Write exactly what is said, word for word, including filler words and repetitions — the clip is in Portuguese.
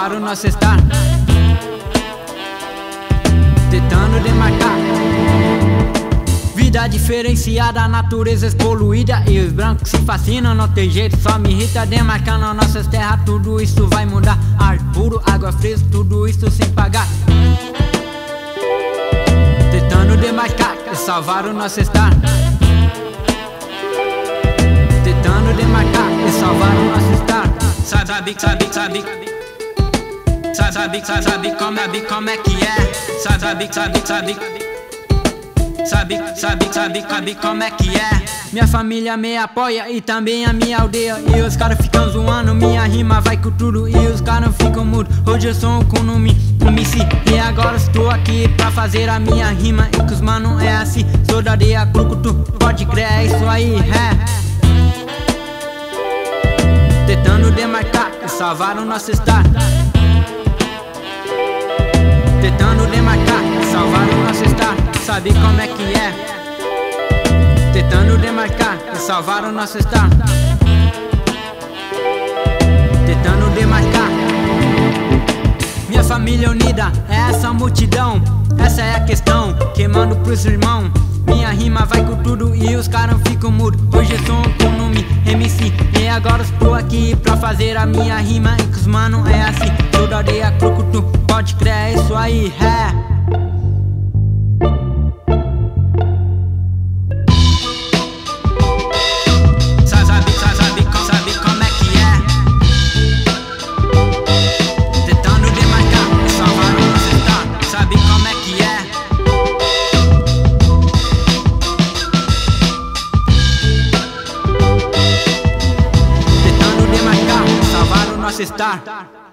salvar o nosso estar, tentando demarcar. Vida diferenciada, natureza poluída e os brancos se fascinam, não tem jeito, só me irrita. Demarcar nas nossas terras, tudo isso vai mudar. Ar puro, água fresca, tudo isso sem pagar. Tentando demarcar e salvar o nosso estar, tentando demarcar e salvar o nosso estar. Sabe, sabe, sabe, sabe, sabe, sabe, sabe como, sabe como é que é. Sabe, sabe, sabe, sabe, sabe, sabe, sabe, sabe como é que é. Minha família me apoia e também a minha aldeia. E os caras ficam zoando, minha rima vai com tudo. E os caras ficam mudo, hoje eu sou um Kunumi, um M C. E agora estou aqui pra fazer a minha rima. E que os mano é assim, sou da aldeia Crucutu, pode crer, é isso aí, é. Tentando demarcar e salvar o nosso estar, tentando demarcar e salvar o nosso estar. Sabe como é que é. Tentando demarcar e salvar o nosso estar, tentando demarcar. Minha família unida é essa multidão, essa é a questão que mando pros irmãos. Minha rima vai com tudo e os caras ficam mudo. Hoje eu sou um Kunumi, M C, e agora estou aqui pra fazer a minha rima. E que os mano é assim, sou da aldeia Crucutu, pode crer, é isso aí, é. Estar